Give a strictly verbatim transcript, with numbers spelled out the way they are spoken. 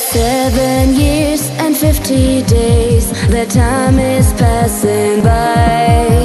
Seven years and fifty days, the time is passing by.